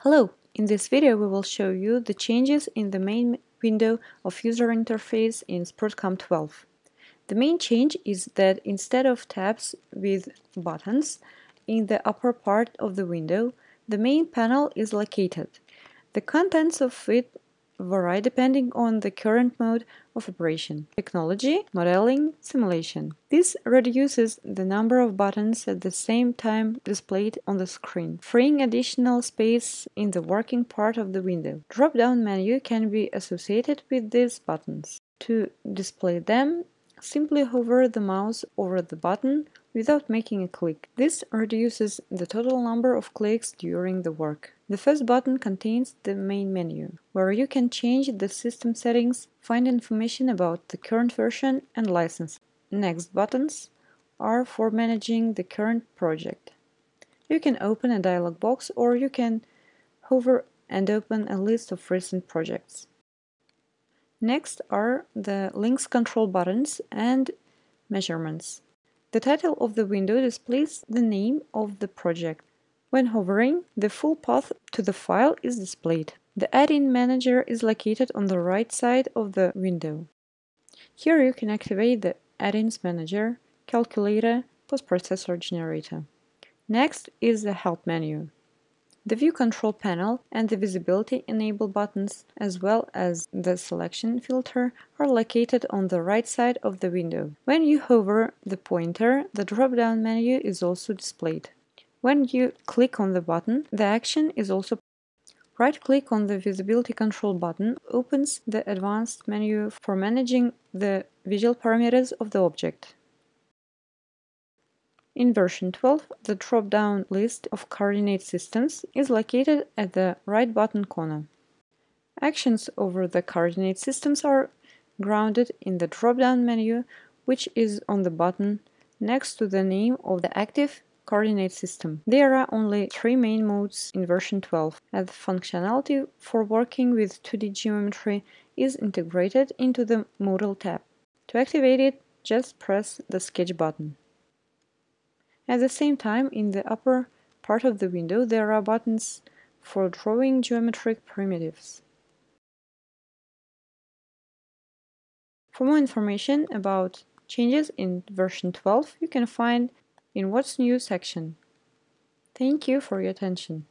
Hello! In this video we will show you the changes in the main window of user interface in SprutCam 12. The main change is that instead of tabs with buttons in the upper part of the window, the main panel is located. The contents of it vary depending on the current mode of operation: technology, modeling, simulation. This reduces the number of buttons at the same time displayed on the screen, freeing additional space in the working part of the window. Drop-down menu can be associated with these buttons. To display them, simply hover the mouse over the button without making a click. This reduces the total number of clicks during the work. The first button contains the main menu, where you can change the system settings, find information about the current version and license. Next buttons are for managing the current project. You can open a dialog box or you can hover and open a list of recent projects. Next are the links control buttons and measurements. The title of the window displays the name of the project. When hovering, the full path to the file is displayed. The add-in manager is located on the right side of the window. Here you can activate the add-ins manager, calculator, postprocessor generator. Next is the help menu. The view control panel and the visibility enable buttons, as well as the selection filter, are located on the right side of the window. When you hover the pointer, the drop-down menu is also displayed. When you click on the button, the action is also. Right-click on the visibility control button opens the advanced menu for managing the visual parameters of the object. In version 12, the drop-down list of coordinate systems is located at the right button corner. Actions over the coordinate systems are grounded in the drop-down menu, which is on the button next to the name of the active coordinate system. There are only 3 main modes in version 12, and the functionality for working with 2D geometry is integrated into the Model tab. To activate it, just press the Sketch button. At the same time, in the upper part of the window, there are buttons for drawing geometric primitives. For more information about changes in version 12, you can find in What's New section. Thank you for your attention.